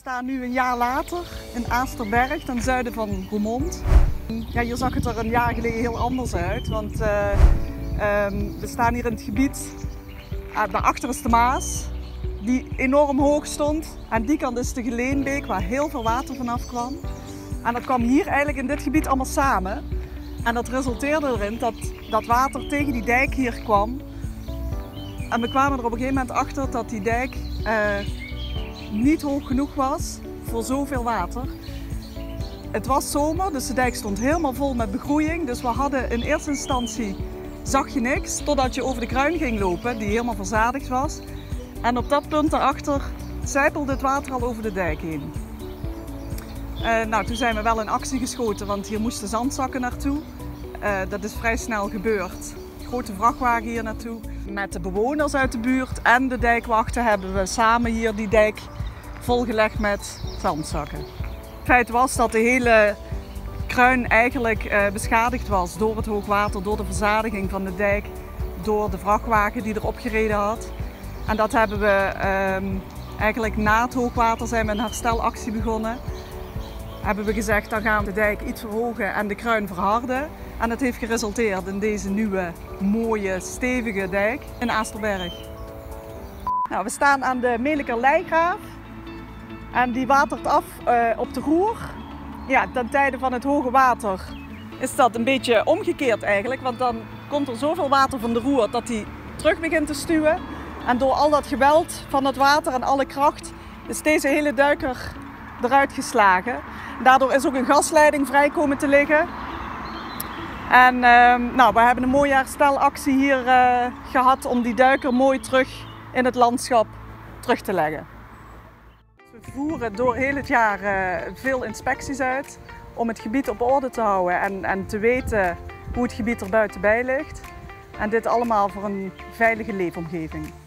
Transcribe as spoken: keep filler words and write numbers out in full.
staan nu een jaar later in Aasterberg, ten zuiden van Roermond. Ja, hier zag het er een jaar geleden heel anders uit, want uh, um, we staan hier in het gebied, uh, daarachter is de Maas, die enorm hoog stond. Aan die kant is de Geleenbeek, waar heel veel water vanaf kwam. En dat kwam hier eigenlijk in dit gebied allemaal samen. En dat resulteerde erin dat dat water tegen die dijk hier kwam. En we kwamen er op een gegeven moment achter dat die dijk uh, niet hoog genoeg was voor zoveel water. Het was zomer, dus de dijk stond helemaal vol met begroeiing. Dus we hadden in eerste instantie, zag je niks, totdat je over de kruin ging lopen, die helemaal verzadigd was. En op dat punt daarachter zijpelde het water al over de dijk heen. Uh, nou, toen zijn we wel in actie geschoten, want hier moesten zandzakken naartoe. Uh, dat is vrij snel gebeurd. Grote vrachtwagen hier naartoe. Met de bewoners uit de buurt en de dijkwachten hebben we samen hier die dijk volgelegd met zandzakken. Het feit was dat de hele kruin eigenlijk uh, beschadigd was door het hoogwater, door de verzadiging van de dijk, door de vrachtwagen die erop gereden had. En dat hebben we um, eigenlijk na het hoogwater zijn we een herstelactie begonnen. Hebben we gezegd, dan gaan we de dijk iets verhogen en de kruin verharden. En dat heeft geresulteerd in deze nieuwe, mooie, stevige dijk in Aasterberg. Nou, we staan aan de Melikerleigraaf en die watert af uh, op de Roer. Ja, ten tijde van het hoge water is dat een beetje omgekeerd eigenlijk, want dan komt er zoveel water van de Roer dat die terug begint te stuwen. En door al dat geweld van het water en alle kracht is deze hele duiker eruit geslagen. Daardoor is ook een gasleiding vrij komen te liggen. En uh, nou, we hebben een mooie herstelactie hier uh, gehad om die duiker mooi terug in het landschap terug te leggen. We voeren door heel het jaar uh, veel inspecties uit om het gebied op orde te houden en, en te weten hoe het gebied er buiten bij ligt. En dit allemaal voor een veilige leefomgeving.